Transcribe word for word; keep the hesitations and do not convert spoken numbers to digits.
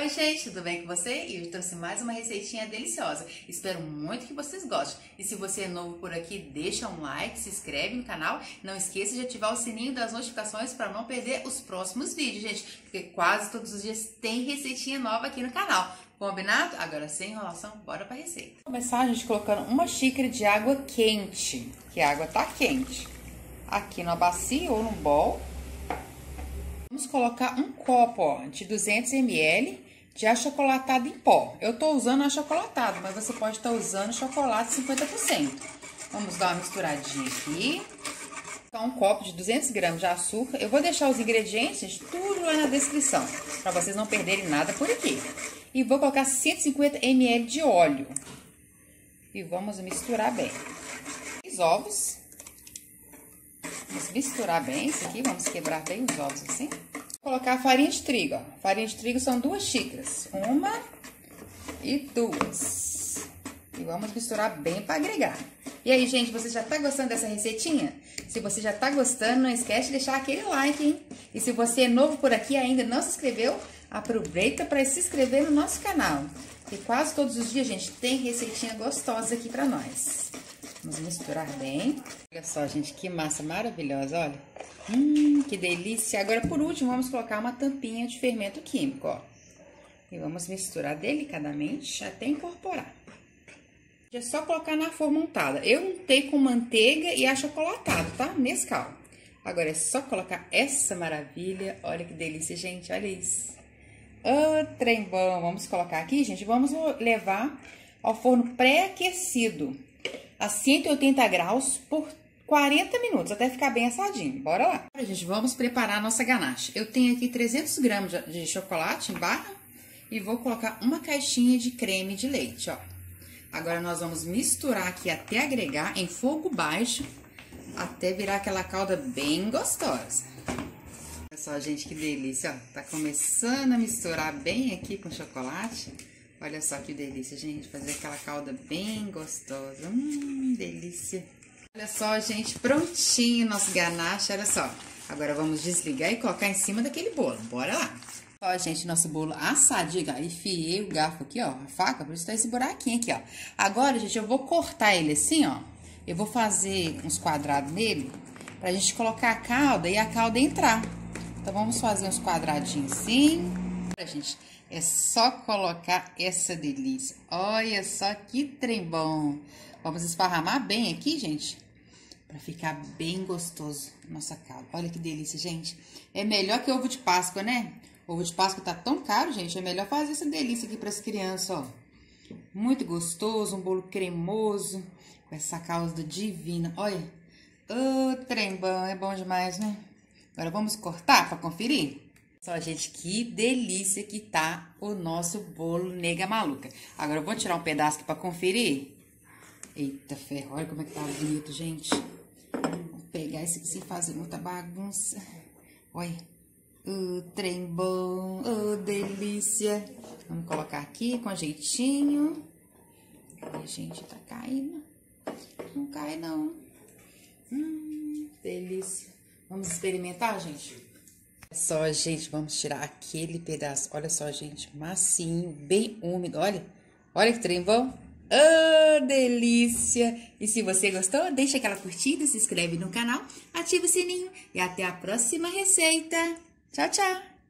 Oi gente, tudo bem com você? E eu trouxe mais uma receitinha deliciosa. Espero muito que vocês gostem. E se você é novo por aqui, deixa um like, se inscreve no canal. Não esqueça de ativar o sininho das notificações para não perder os próximos vídeos, gente. Porque quase todos os dias tem receitinha nova aqui no canal. Combinado? Agora sem enrolação, bora para a receita. Vou começar a gente colocando uma xícara de água quente, que a água tá quente. Aqui na bacia ou no bol. Vamos colocar um copo, ó, de duzentos mililitros de achocolatado em pó. Eu tô usando achocolatado, mas você pode estar usando chocolate cinquenta por cento. Vamos dar uma misturadinha aqui. Então, um copo de duzentos gramas de açúcar. Eu vou deixar os ingredientes, gente, tudo lá na descrição, para vocês não perderem nada por aqui. E vou colocar cento e cinquenta mililitros de óleo. E vamos misturar bem. Os ovos. Vamos misturar bem isso aqui, vamos quebrar bem os ovos assim. Vou colocar a farinha de trigo, ó. Farinha de trigo são duas xícaras, uma e duas. E vamos misturar bem para agregar. E aí, gente, você já tá gostando dessa receitinha? Se você já tá gostando, não esquece de deixar aquele like, hein? E se você é novo por aqui e ainda não se inscreveu, aproveita para se inscrever no nosso canal. Que quase todos os dias, gente, tem receitinha gostosa aqui para nós. Vamos misturar bem. Olha só, gente, que massa maravilhosa, olha. Hum, que delícia. Agora, por último, vamos colocar uma tampinha de fermento químico, ó. E vamos misturar delicadamente até incorporar. É só colocar na forma untada. Eu untei com manteiga e achocolatado, tá? Nescau. Agora, é só colocar essa maravilha. Olha que delícia, gente, olha isso. Ô, trem bom. Vamos colocar aqui, gente. Vamos levar ao forno pré-aquecido a cento e oitenta graus por quarenta minutos, até ficar bem assadinho. Bora lá. Agora, gente, vamos preparar a nossa ganache. Eu tenho aqui trezentos gramas de chocolate em barra e vou colocar uma caixinha de creme de leite, ó. Agora, nós vamos misturar aqui até agregar em fogo baixo, até virar aquela calda bem gostosa. Olha só, gente, que delícia, ó. Tá começando a misturar bem aqui com o chocolate. Olha só que delícia, gente, fazer aquela calda bem gostosa. Hum, delícia. Olha só, gente, prontinho nosso ganache, olha só. Agora vamos desligar e colocar em cima daquele bolo. Bora lá. Ó, gente, nosso bolo assadinho, ó. Enfiei o garfo aqui, ó, a faca, por isso tá esse buraquinho aqui, ó. Agora, gente, eu vou cortar ele assim, ó. Eu vou fazer uns quadrados nele pra gente colocar a calda e a calda entrar. Então, vamos fazer uns quadradinhos assim. Olha, gente, é só colocar essa delícia. Olha só que trem bom. Vamos esparramar bem aqui, gente, pra ficar bem gostoso nossa calda. Olha que delícia, gente. É melhor que ovo de Páscoa, né? Ovo de Páscoa tá tão caro, gente. É melhor fazer essa delícia aqui pras crianças, ó. Muito gostoso, um bolo cremoso, com essa calda divina. Olha, ô, trem bom, é bom demais, né? Agora vamos cortar pra conferir? Só, gente, que delícia que tá o nosso bolo nega maluca. Agora eu vou tirar um pedaço aqui pra conferir. Eita ferro, olha como é que tá bonito, gente. Vou pegar esse aqui sem fazer muita bagunça. Olha, o trem bom, oh, delícia. Vamos colocar aqui com jeitinho. Ai, gente, tá caindo. Não cai, não. Hum, delícia. Vamos experimentar, gente? Olha só, gente, vamos tirar aquele pedaço. Olha só, gente, macinho, bem úmido. Olha, olha que trem bom. Oh, delícia! E se você gostou, deixa aquela curtida, se inscreve no canal, ativa o sininho e até a próxima receita. Tchau, tchau!